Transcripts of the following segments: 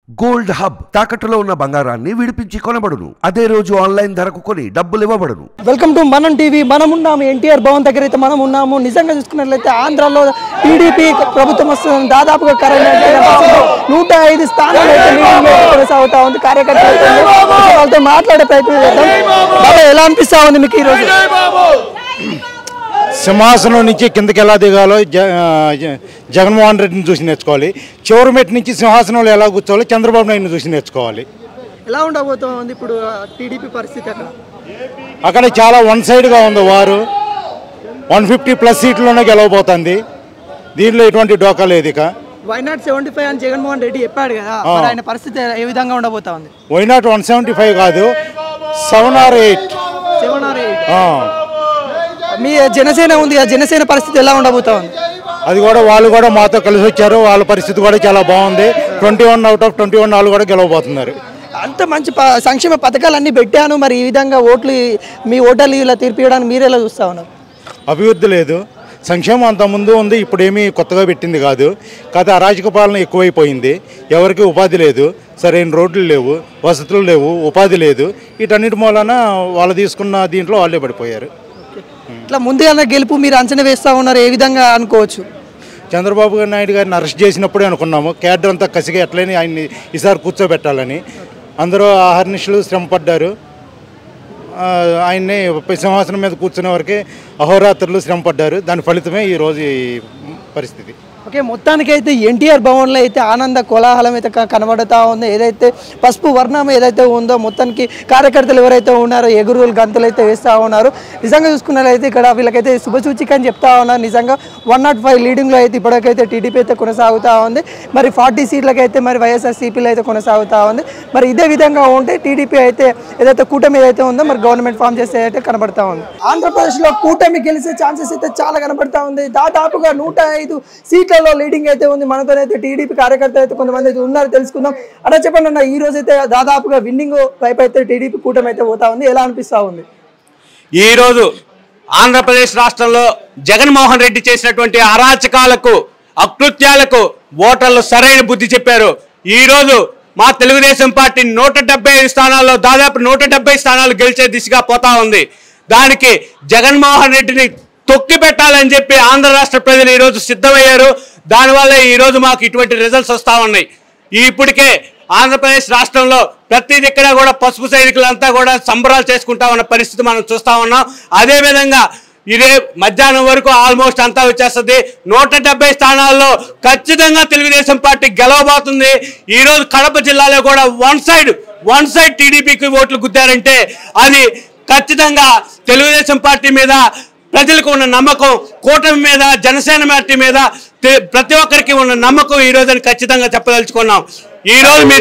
Gold hub తాకట్టులో ఉన్న బంగారాన్ని విడిపించి కొనబడును. అదే రోజు ఆన్లైన్ ధరకు కొని డబ్బులు ఇవ్వబడును. వెల్కమ్ టు మనం టీవీ. మనం ఉన్నాము ఎన్టీఆర్ భవన్ దగ్గర అయితే మనం ఉన్నాము. నిజంగా చూసుకున్నట్లయితే ఆంధ్రాలో టీడీపీ ప్రభుత్వం వస్తుంది. దాదాపుగా 105 స్థానాలు అయితే కొనసాగుతా ఉంది. కార్యకర్తలతో మాట్లాడే ప్రయత్నం చేద్దాం. బాబా ఎలా అనిపిస్తా ఉంది మీకు ఈరోజు? సింహాసనం నుంచి కిందకి ఎలా దిగాలో జగన్మోహన్ రెడ్డిని చూసి నేర్చుకోవాలి. చివరి మెట్టు నుంచి సింహాసనంలో ఎలా కూర్చోవాలో చంద్రబాబు నాయుడుని చూసి నేర్చుకోవాలి. ఎలా ఉండబోతోంది ఇప్పుడు టీడీపీ పరిస్థితి? అక్కడ చాలా వన్ సైడ్గా ఉంది. వారు 150+ సీట్లోనే గెలవబోతుంది. దీంట్లో ఎటువంటి డోకా లేదు. ఇక వైనాట్ 75 అని జగన్మోహన్ రెడ్డి చెప్పాడు కదా, ఆయన పరిస్థితి ఏ విధంగా ఉండబోతా ఉంది? వైనాట్ 175 కాదు, 7 or 8. మీ జనసేన ఉంది, ఆ జనసేన పరిస్థితి ఎలా ఉండబోతా ఉంది? అది కూడా వాళ్ళు కూడా మాతో కలిసి వచ్చారు. వాళ్ళ పరిస్థితి కూడా చాలా బాగుంది. 21 out of 21 వాళ్ళు కూడా గెలవబోతున్నారు. అంత మంచి సంక్షేమ పథకాలన్నీ పెట్టాను, మరి ఈ విధంగా ఓట్లు మీ ఓటర్లు ఇలా తీర్పియడానికి మీరు ఎలా చూస్తా ఉన్నారు? అభివృద్ధి లేదు, సంక్షేమం అంత ముందు ఉంది, ఇప్పుడు ఏమీ కొత్తగా పెట్టింది కాదు. కాకపోతే అరాజక పాలన ఎక్కువైపోయింది. ఎవరికి ఉపాధి లేదు, సరైన రోడ్లు లేవు, వసతులు లేవు, ఉపాధి లేదు. వీటన్నిటి మూలన వాళ్ళు తీసుకున్న దీంట్లో వాళ్ళే పడిపోయారు. ఇట్లా ముందుగానే గెలుపు మీరు అంచనా వేస్తూ ఉన్నారు, ఏ విధంగా అనుకోవచ్చు? చంద్రబాబు నాయుడు గారిని అరెస్ట్ చేసినప్పుడే అనుకున్నాము క్యాడర్ అంతా కసిగా ఎట్లయినా ఆయన్ని ఈసారి కూర్చోబెట్టాలని. అందరూ అహర్నిశలు శ్రమపడ్డారు. ఆయన్ని సింహాసనం మీద కూర్చునే వరకే అహోరాత్రులు శ్రమపడ్డారు. దాని ఫలితమే ఈరోజు ఈ పరిస్థితి. ఓకే, మొత్తానికైతే ఎన్టీఆర్ భవన్లో అయితే ఆనంద కోలాహలం అయితే కనబడుతూ ఉంది. ఏదైతే పసుపు వర్ణం ఏదైతే ఉందో మొత్తానికి కార్యకర్తలు ఎవరైతే ఉన్నారో ఎగురులు గంతులు అయితే వేస్తూ ఉన్నారు. నిజంగా చూసుకున్నట్లయితే ఇక్కడ వీళ్ళకైతే శుభసూచిక అని చెప్తా ఉన్నారు. నిజంగా 105 లీడింగ్లో అయితే ఇప్పటికైతే టీడీపీ అయితే కొనసాగుతూ ఉంది. మరి 40 సీట్లకైతే మరి వైఎస్ఆర్సీపీలో అయితే కొనసాగుతూ ఉంది. మరి ఇదే విధంగా ఉంటే టీడీపీ అయితే ఏదైతే కూటమి ఏదైతే ఉందో మరి గవర్నమెంట్ ఫామ్ చేస్తే అయితే కనబడతా ఉంది. ఆంధ్రప్రదేశ్లో కూటమి గెలిచే ఛాన్సెస్ అయితే చాలా కనబడతా ఉంది. దాదాపుగా 105 సీట్ల లీడింగ్ అయితే ఉంది. మనతో అయితే టీడీపీ కార్యకర్తలు అయితే కొంతమంది అయితే ఉన్నారు, తెలుసుకుందాం. అలా చెప్పండి అన్న, ఈ రోజు అయితే దాదాపుగా విన్నింగ్ వైపు అయితే టీడీపీ కూటమి అయితే పోతా ఉంది, ఎలా అనిపిస్తా ఉంది? ఈ రోజు ఆంధ్రప్రదేశ్ రాష్ట్రంలో జగన్మోహన్ రెడ్డి చేసినటువంటి అరాచకాలకు, అకృత్యాలకు ఓటర్లు సరైన బుద్ధి చెప్పారు. ఈ రోజు మా తెలుగుదేశం పార్టీ 175 స్థానాల్లో దాదాపు 170 స్థానాలు గెలిచే దిశగా పోతా ఉంది. దానికి జగన్మోహన్ రెడ్డిని తొక్కి పెట్టాలని చెప్పి ఆంధ్ర రాష్ట్ర ప్రజలు ఈరోజు సిద్ధమయ్యారు. దానివల్ల ఈరోజు మాకు ఇటువంటి రిజల్ట్స్ వస్తూ ఉన్నాయి. ఇప్పటికే ఆంధ్రప్రదేశ్ రాష్ట్రంలో ప్రతి దిక్కడ కూడా పసుపు సైనికులంతా కూడా సంబరాలు చేసుకుంటా ఉన్న పరిస్థితి మనం చూస్తూ ఉన్నాం. అదేవిధంగా ఇదే మధ్యాహ్నం వరకు ఆల్మోస్ట్ అంతా వచ్చేస్తుంది. 170 స్థానాల్లో ఖచ్చితంగా తెలుగుదేశం పార్టీ గెలవబోతుంది. ఈరోజు కడప జిల్లాలో కూడా వన్ సైడ్ టీడీపీకి ఓట్లు గుద్దారంటే అది ఖచ్చితంగా తెలుగుదేశం పార్టీ మీద ప్రజలకు ఉన్న నమ్మకం, కూటమి మీద, జనసేన పార్టీ మీద ప్రతి ఒక్కరికి ఉన్న నమ్మకం ఈ రోజు ఖచ్చితంగా చెప్పదలుచుకున్నాం. ఈరోజు మీరు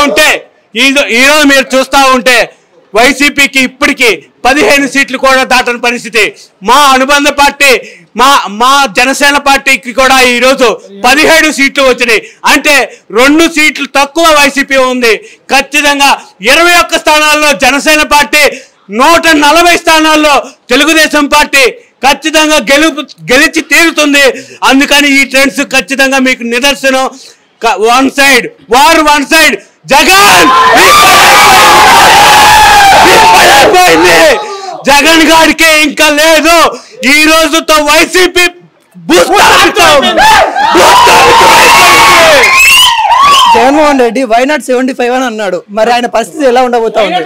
చూస్తూ ఉంటే వైసీపీకి ఇప్పటికీ 15 సీట్లు కూడా దాటని పరిస్థితి. మా అనుబంధ పార్టీ మా జనసేన పార్టీకి కూడా ఈరోజు 17 సీట్లు వచ్చినాయి. అంటే 2 సీట్లు తక్కువ వైసీపీ ఉంది. ఖచ్చితంగా 21 స్థానాల్లో జనసేన పార్టీ, 140 స్థానాల్లో తెలుగుదేశం పార్టీ ఖచ్చితంగా గెలిచి తీరుతుంది. అందుకని ఈ ట్రెండ్స్ ఖచ్చితంగా మీకు నిదర్శనం. వన్ సైడ్ జగన్ గారికి ఇంకా లేదు. ఈ రోజుతో వైసీపీ జగన్మోహన్ రెడ్డి వైనాట్ 75 అని అన్నాడు, మరి ఆయన పరిస్థితి ఎలా ఉండబోతా ఉంది?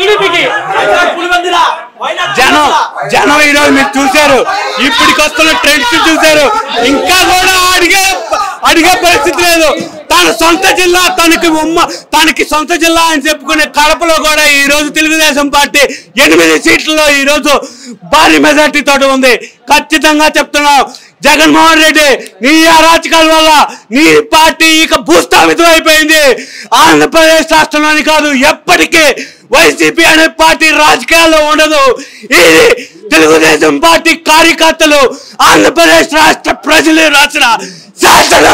జనం ఈరోజు మీరు చూశారు, ఇప్పటికి వస్తున్న ట్రెండ్స్ చూశారు. ఇంకా కూడా అడిగే పరిస్థితి లేదు. తన సొంత జిల్లా తనకి సొంత జిల్లా అని చెప్పుకునే కడపలో కూడా ఈ రోజు తెలుగుదేశం పార్టీ 8 సీట్లలో ఈ రోజు భారీ మెజార్టీ తోటి ఉంది. ఖచ్చితంగా చెప్తున్నాం, జగన్మోహన్ రెడ్డి నీ అరాచకాల వల్ల నీ పార్టీ ఇక భూస్థాపితం అయిపోయింది. ఆంధ్రప్రదేశ్ రాష్ట్రంలోని కాదు, ఎప్పటికీ వైసీపీ అనే పార్టీ రాజకీయాల్లో ఉండదు. ఇది తెలుగుదేశం పార్టీ కార్యకర్తలు, ఆంధ్రప్రదేశ్ రాష్ట్ర ప్రజలు రాసిన శాసనం.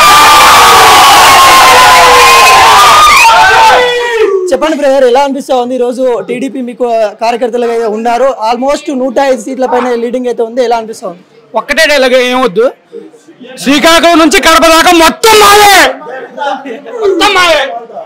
చెప్పండి బ్రదర్, ఎలా అనిపిస్తా ఉంది ఈరోజు? టీడీపీ మీకు కార్యకర్తలు ఉన్నారు, ఆల్మోస్ట్ 105 సీట్ల పైన లీడింగ్ అయితే ఉంది, ఎలా అనిపిస్తా ఉంది? ఒక్కటే డైలాగ్ ఏమొద్దు, శ్రీకాకుళం నుంచి కడప దాకా మొత్తం మాదే.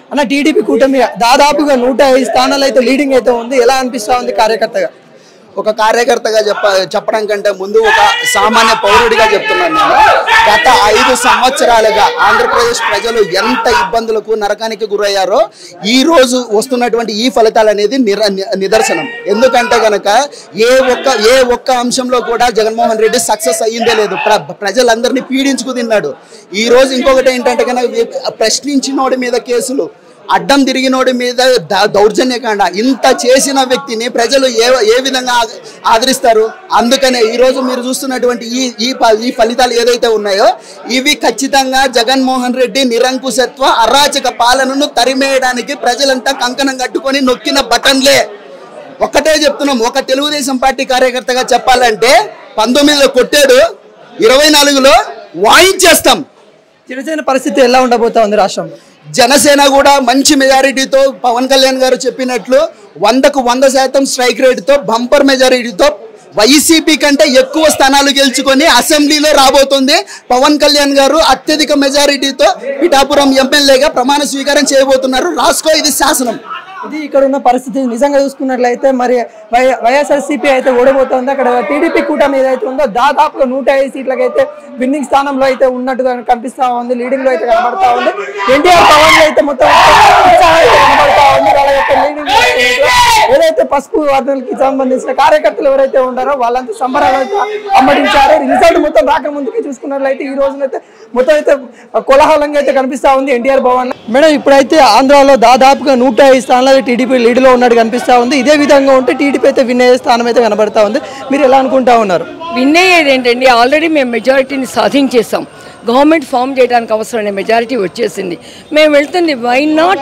అన్న టీడీపీ కూటమి దాదాపుగా 105 స్థానాలు అయితే లీడింగ్ అయితే ఉంది, ఎలా అనిపిస్తా ఉంది కార్యకర్తగా? ఒక కార్యకర్తగా చెప్పడం కంటే ముందు ఒక సామాన్య పౌరుడిగా చెప్తున్నాను. నేను గత 5 సంవత్సరాలుగా ఆంధ్రప్రదేశ్ ప్రజలు ఎంత ఇబ్బందులకు నరకానికి గురయ్యారో ఈ రోజు వస్తున్నటువంటి ఈ ఫలితాలు అనేది నిదర్శనం. ఎందుకంటే గనక ఏ ఒక్క అంశంలో కూడా జగన్మోహన్ రెడ్డి సక్సెస్ అయ్యిందే లేదు. ప్రజలందరినీ పీడించుకు తిన్నాడు. ఈ రోజు ఇంకొకటి ఏంటంటే కనుక ప్రశ్నించినోడి మీద కేసులు, అడ్డం తిరిగినోడి మీద దౌర్జన్యకాండ, ఇంత చేసిన వ్యక్తిని ప్రజలు ఏ విధంగా ఆదరిస్తారు? అందుకనే ఈరోజు మీరు చూస్తున్నటువంటి ఈ ఫలితాలు ఏదైతే ఉన్నాయో ఇవి ఖచ్చితంగా జగన్మోహన్ రెడ్డి నిరంకుశత్వ అరాచక పాలనను తరిమేయడానికి ప్రజలంతా కంకణం కట్టుకొని నొక్కిన బటన్లే. ఒక్కటే చెప్తున్నాం, ఒక తెలుగుదేశం పార్టీ కార్యకర్తగా చెప్పాలంటే 19లో కొట్టాడు, 24లో వాయించేస్తాం. జనసేన పరిస్థితి ఎలా ఉండబోతా ఉంది రాష్ట్రంలో? జనసేన కూడా మంచి మెజారిటీతో పవన్ కళ్యాణ్ గారు చెప్పినట్లు 100కు 100% స్ట్రైక్ రేటుతో బంపర్ మెజారిటీతో వైసీపీ కంటే ఎక్కువ స్థానాలు గెలుచుకొని అసెంబ్లీలో రాబోతుంది. పవన్ కళ్యాణ్ గారు అత్యధిక మెజారిటీతో పిఠాపురం ఎమ్మెల్యేగా ప్రమాణ స్వీకారం చేయబోతున్నారు. రాసుకో, ఇది శాసనం. ఇది ఇక్కడ ఉన్న పరిస్థితి. నిజంగా చూసుకున్నట్లయితే మరి వైఎస్ఆర్సీపీ అయితే ఓడిపోతుంది. అక్కడ టీడీపీ కూటమి ఏదైతే ఉందో దాదాపుగా 105 సీట్లకైతే విన్నింగ్ స్థానంలో అయితే ఉన్నట్టుగా కనిపిస్తా ఉంది, లీడింగ్ లో అయితే కనబడతా ఉంది. ఎన్టీఆర్ పవన్ అయితే మొత్తం కనబడతా ఉంది. ఏదైతే పసుపు వర్ణాలకి సంబంధించిన కార్యకర్తలు ఎవరైతే ఉన్నారో వాళ్ళంతా సంబరాలు అయితే అమ్మడించారు. రిజల్ట్ మొత్తం రాకముందుకి చూసుకున్నట్లయితే ఈ రోజునైతే మొత్తం అయితే కోలాహలంగా అయితే కనిపిస్తా ఉంది ఎన్టీఆర్ భవన్. మేడం, ఇప్పుడైతే ఆంధ్రాలో దాదాపుగా 105 స్థానాలు టీడీపీ లీడ్లో ఉన్నట్టు కనిపిస్తా ఉంది. ఇదే విధంగా ఉంటే టీడీపీ అయితే విన్ అయ్యే స్థానం అయితే కనబడతా ఉంది. మీరు ఎలా అనుకుంటా ఉన్నారు? విన్ అయ్యేది ఏంటండి, ఆల్రెడీ మేము మెజారిటీని సాధించేసాం. గవర్నమెంట్ ఫామ్ చేయడానికి అవసరమైన మెజారిటీ వచ్చేసింది. మేము వెళ్తుంది వై నాట్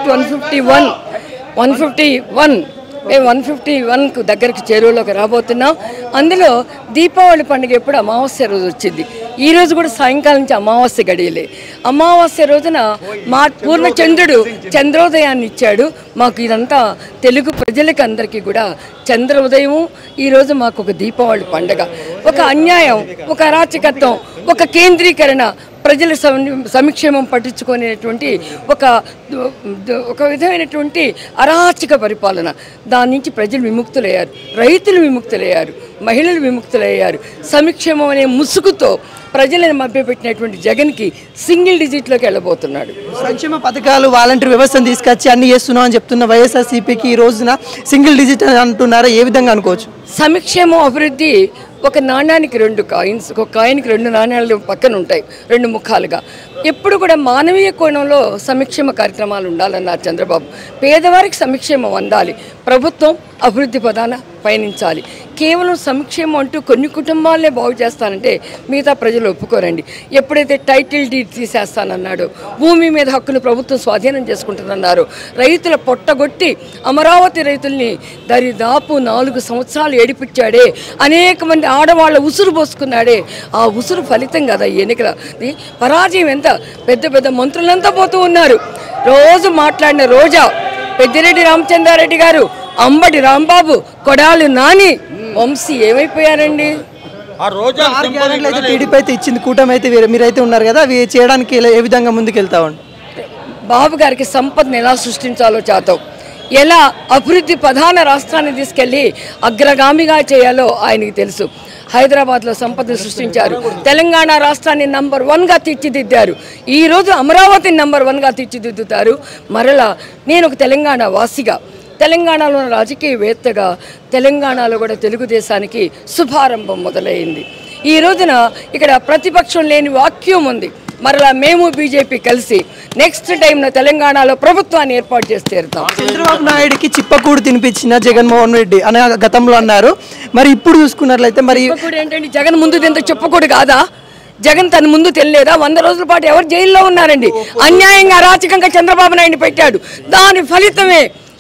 151 మేము 151కు దగ్గరికి చేరువలోకి రాబోతున్నాం. అందులో దీపావళి పండుగ ఎప్పుడు అమావాస్య రోజు వచ్చింది. ఈ రోజు కూడా సాయంకాలం నుంచి అమావాస్య గడియలే. అమావాస్య రోజున మా పూర్ణ చంద్రుడు చంద్రోదయాన్ని ఇచ్చాడు మాకు. ఇదంతా తెలుగు ప్రజలకి అందరికీ కూడా చంద్ర ఉదయము. ఈరోజు మాకు ఒక దీపావళి పండుగ. ఒక అన్యాయం, ఒక అరాచకత్వం, ఒక కేంద్రీకరణ, ప్రజల సంక్షేమం పట్టించుకునేటువంటి ఒక విధమైనటువంటి అరాచక పరిపాలన, దాని నుంచి ప్రజలు విముక్తులయ్యారు, రైతులు విముక్తులయ్యారు, మహిళలు విముక్తులయ్యారు. సంక్షేమం అనే ముసుగుతో ప్రజలను మభ్యపెట్టినటువంటి జగన్కి సింగిల్ డిజిట్లోకి వెళ్ళబోతున్నాడు. సంక్షేమ పథకాలు, వాలంటీర్ వ్యవస్థను తీసుకొచ్చి అన్ని చేస్తున్నాం అని చెప్తున్న వైఎస్ఆర్సీపీకి ఈ రోజున సింగిల్ డిజిట్ అంటున్నారా? ఏ విధంగా అనుకోవచ్చు? సంక్షేమం, అభివృద్ధి ఒక నాణ్యానికి 2 కాయిన్స్, ఒక కాయిన్కి 2 నాణ్యాలు పక్కన ఉంటాయి, 2 ముఖాలుగా. ఎప్పుడు కూడా మానవీయ కోణంలో సంక్షేమ కార్యక్రమాలు ఉండాలన్నారు చంద్రబాబు. పేదవారికి సంక్షేమం అందాలి, ప్రభుత్వం అభివృద్ధి పదాన పయనించాలి. కేవలం సంక్షేమం అంటూ కొన్ని కుటుంబాలనే బాగు చేస్తానంటే మిగతా ప్రజలు ఒప్పుకోరండి. ఎప్పుడైతే టైటిల్ డీడ్ తీసేస్తానన్నాడో, భూమి మీద హక్కును ప్రభుత్వం స్వాధీనం చేసుకుంటుందన్నారు, రైతుల పొట్టగొట్టి అమరావతి రైతుల్ని దరిదాపు 4 సంవత్సరాలు ఏడిపించాడే, అనేక మంది ఆడవాళ్ళ ఉసురు పోసుకున్నాడే, ఆ ఉసురు ఫలితం కదా ఈ ఎన్నికలది. పరాజయం ఎంత, పెద్ద పెద్ద మంత్రులంతా పోతూ ఉన్నారు. రోజు మాట్లాడిన రోజా, పెద్దిరెడ్డి రామచంద్రారెడ్డి గారు, అంబటి రాంబాబు, కొడాలి నాని, వంశీ ఏమైపోయారండి? టీడీపీ అయితే ఇచ్చింది, కూటమి అయితే మీరైతే ఉన్నారు కదా, అవి చేయడానికి ఏ విధంగా ముందుకు వెళ్తామండి? బాబు గారికి సంపదను ఎలా సృష్టించాలో చేతాం, ఎలా అభివృద్ధి ప్రధాన రాష్ట్రాన్ని తీసుకెళ్ళి అగ్రగామిగా చేయాలో ఆయనకి తెలుసు. హైదరాబాద్లో సంపదను సృష్టించారు, తెలంగాణ రాష్ట్రాన్ని నంబర్ 1గా తీర్చిదిద్దారు. ఈరోజు అమరావతిని నంబర్ 1గా తీర్చిదిద్దుతారు. మరలా నేను ఒక తెలంగాణ వాసిగా, తెలంగాణలో రాజకీయవేత్తగా, తెలంగాణలో కూడా తెలుగుదేశానికి శుభారంభం మొదలైంది. ఈ రోజున ఇక్కడ ప్రతిపక్షం లేని వాక్యూమ్ ఉంది. మరలా మేము బీజేపీ కలిసి నెక్స్ట్ టైం తెలంగాణలో ప్రభుత్వాన్ని ఏర్పాటు చేసి తీరుతాం. చంద్రబాబు నాయుడుకి చిప్పకూడు తినిపించిన జగన్మోహన్ రెడ్డి అని గతంలో అన్నారు. మరి ఇప్పుడు చూసుకున్నట్లయితే మరి ఏంటంటే జగన్ ముందు తింటే చెప్పకూడదు కాదా? జగన్ తన ముందు తెలియదా? 100 రోజుల పాటు ఎవరు జైల్లో ఉన్నారండి? అన్యాయంగా అరాచకంగా చంద్రబాబు నాయుడిని పెట్టాడు. దాని ఫలితమే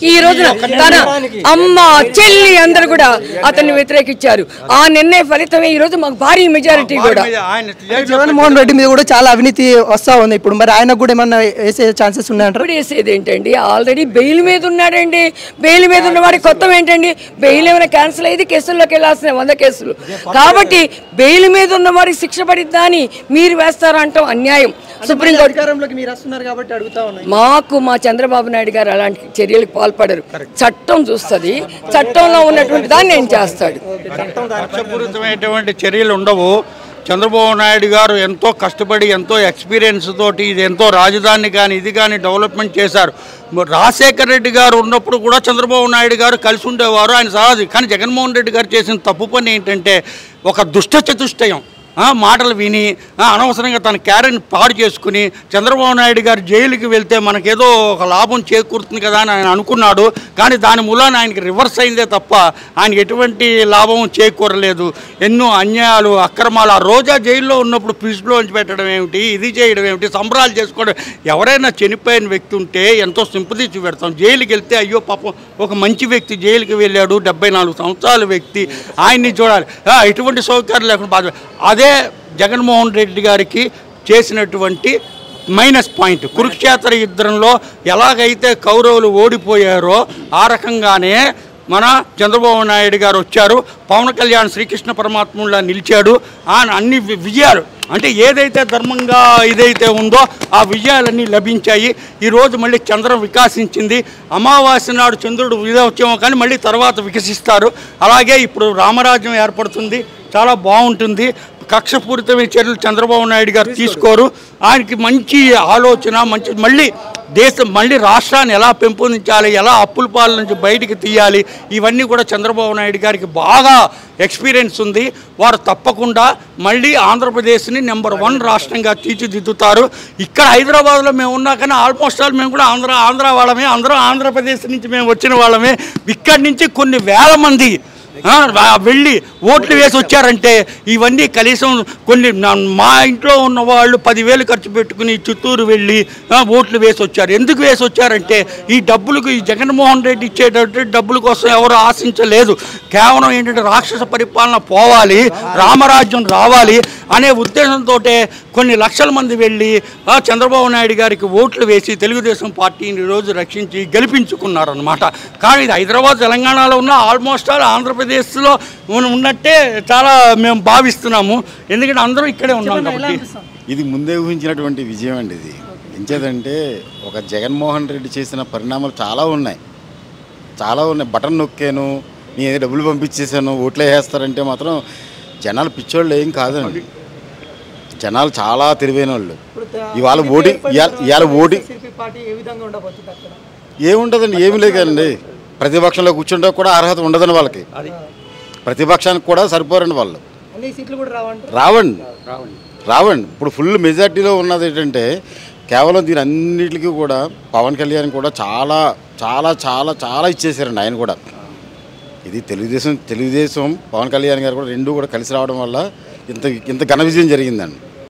ఈ రోజున తన అమ్మ చెల్లి అందరూ కూడా అతన్ని వ్యతిరేకించారు. ఆ నిర్ణయ ఫలితమే ఈ రోజు మాకు భారీ మెజారిటీ కూడా. జగన్మోహన్ రెడ్డి మీద కూడా చాలా అవినీతి వస్తా ఉంది. ఇప్పుడు మరి ఆయన కూడా ఏమన్నా వేసే ఛాన్సెస్ ఉన్నాయంటారు? ఇప్పుడు వేసేది ఏంటండి, ఆల్రెడీ బెయిల్ మీద ఉన్నాడండి. బెయిల్ మీద ఉన్నవాడి కొత్త ఏంటండి, బెయిల్ ఏమైనా క్యాన్సిల్ అయ్యి కేసుల్లోకి వెళ్ళాల్సిన 100 కేసులు కాబట్టి బెయిల్ మీద ఉన్నవాడికి శిక్ష పడిద్దా అని మీరు వేస్తారంటాం అన్యాయం. సుప్రీంకోర్టు అధికారంలోకి మీరు వస్తున్నారు కాబట్టి అడుగుతా ఉన్నాయి. మాకు మా చంద్రబాబు నాయుడు గారు అలాంటి చర్యలకు పాల్పడరు. చట్టం చూస్తుంది, చట్టంలో ఉన్నటువంటి దాన్ని నేను చేస్తాడు. కక్షపూరితమైనటువంటి చర్యలు ఉండవు. చంద్రబాబు నాయుడు గారు ఎంతో కష్టపడి ఎంతో ఎక్స్పీరియన్స్ తోటి ఇది ఎంతో రాజధాని కానీ ఇది కానీ డెవలప్మెంట్ చేశారు. రాజశేఖర రెడ్డి గారు ఉన్నప్పుడు కూడా చంద్రబాబు నాయుడు గారు కలిసి ఉండేవారు, ఆయన సహజ. కానీ జగన్మోహన్ రెడ్డి గారు చేసిన తప్పు పని ఏంటంటే ఒక దుష్ట చతుష్టయం మాటలు విని అనవసరంగా తన క్యారెక్టర్ని పాడు చేసుకుని చంద్రబాబు నాయుడు గారు జైలుకి వెళ్తే మనకేదో ఒక లాభం చేకూరుతుంది కదా అని ఆయన అనుకున్నాడు. కానీ దాని మూలాన ఆయనకి రివర్స్ అయిందే తప్ప ఆయనకి ఎటువంటి లాభం చేకూరలేదు. ఎన్నో అన్యాయాలు అక్రమాలు. ఆ రోజా జైల్లో ఉన్నప్పుడు ఫ్రిడ్జ్లో ఉంచి పెట్టడం ఏమిటి, ఇది చేయడం ఏమిటి, సంబరాలు చేసుకోవడం. ఎవరైనా చనిపోయిన వ్యక్తి ఉంటే ఎంతో సింపతి చూపెడతాం. జైలుకి వెళ్తే అయ్యో పాపం ఒక మంచి వ్యక్తి జైలుకి వెళ్ళాడు, 74 సంవత్సరాల వ్యక్తి, ఆయన్ని చూడాలి. ఎటువంటి సౌకర్యాలు లేకుండా బాధ. అదే జగన్మోహన్ రెడ్డి గారికి చేసినటువంటి మైనస్ పాయింట్. కురుక్షేత్ర యుద్ధంలో ఎలాగైతే కౌరవులు ఓడిపోయారో ఆ రకంగానే మన చంద్రబాబు నాయుడు గారు వచ్చారు. పవన్ కళ్యాణ్ శ్రీకృష్ణ పరమాత్ములా నిలిచాడు. ఆయన అన్ని విజయాలు అంటే ఏదైతే ధర్మంగా ఇదైతే ఉందో ఆ విజయాలన్నీ లభించాయి. ఈరోజు మళ్ళీ చంద్రం వికాసించింది. అమావాస్య నాడు చంద్రుడు విజయోత్సవం కానీ మళ్ళీ తర్వాత వికసిస్తారు. అలాగే ఇప్పుడు రామరాజ్యం ఏర్పడుతుంది, చాలా బాగుంటుంది. కక్షపూరితమైన చర్యలు చంద్రబాబు నాయుడు గారు తీసుకోరు. ఆయనకి మంచి ఆలోచన, మంచి మళ్ళీ రాష్ట్రాన్ని ఎలా పెంపొందించాలి, ఎలా అప్పుల పాల నుంచి బయటికి తీయాలి, ఇవన్నీ కూడా చంద్రబాబు నాయుడు గారికి బాగా ఎక్స్పీరియన్స్ ఉంది. వారు తప్పకుండా మళ్ళీ ఆంధ్రప్రదేశ్ని నెంబర్ 1 రాష్ట్రంగా తీర్చిదిద్దుతారు. ఇక్కడ హైదరాబాద్లో మేము ఉన్నా కానీ ఆల్మోస్ట్ ఆల్ మేము కూడా ఆంధ్ర వాళ్ళమే, అందరూ ఆంధ్రప్రదేశ్ నుంచి మేము వచ్చిన వాళ్ళమే. ఇక్కడి నుంచి కొన్ని వేల మంది వెళ్ళి ఓట్లు వేసి వచ్చారంటే ఇవన్నీ కనీసం కొన్ని మా ఇంట్లో ఉన్న వాళ్ళు 10,000 ఖర్చు పెట్టుకుని చిత్తూరు వెళ్ళి ఓట్లు వేసి వచ్చారు. ఎందుకు వేసి వచ్చారంటే ఈ డబ్బులకు, ఈ జగన్మోహన్ రెడ్డి ఇచ్చేటట్టు డబ్బుల కోసం ఎవరు ఆశించలేదు. కేవలం ఏంటంటే రాక్షస పరిపాలన పోవాలి, రామరాజ్యం రావాలి అనే ఉద్దేశంతో కొన్ని లక్షల మంది వెళ్ళి చంద్రబాబు నాయుడు గారికి ఓట్లు వేసి తెలుగుదేశం పార్టీని ఈరోజు రక్షించి గెలిపించుకున్నారనమాట. కానీ ఇది హైదరాబాద్ తెలంగాణలో ఉన్న ఆల్మోస్ట్ ఆల్ ఆంధ్రప్రదేశ్లో ఉన్నట్టే చాలా మేము భావిస్తున్నాము. ఎందుకంటే అందరూ ఇక్కడే ఉన్నాం కాబట్టి. ఇది ముందే ఊహించినటువంటి విజయం అండి. ఇది ఎంచేదంటే ఒక జగన్మోహన్ రెడ్డి చేసిన పరిణామాలు చాలా ఉన్నాయి. బటన్ నొక్కాను, నేను ఏదో డబ్బులు పంపించేసాను, ఓట్లు వేసేస్తారంటే మాత్రం జనాలు పిచ్చోళ్ళు ఏం కాదండి. జనాలు చాలా తెలివైన వాళ్ళు. ఇవాళ ఓడి ఏముంటుందండి, ఏమి లేదు కదండి. ప్రతిపక్షంలో కూర్చుంటే కూడా అర్హత ఉండదండి వాళ్ళకి. ప్రతిపక్షానికి కూడా సరిపోరండి వాళ్ళు. రావండి. ఇప్పుడు ఫుల్ మెజార్టీలో ఉన్నది ఏంటంటే కేవలం దీని అన్నిటికీ కూడా పవన్ కళ్యాణ్ కూడా చాలా చాలా చాలా చాలా ఇచ్చేసారండి. ఆయన కూడా ఇది తెలుగుదేశం పవన్ కళ్యాణ్ గారు కూడా రెండూ కూడా కలిసి రావడం వల్ల ఇంత ఘన విజయం జరిగిందండి.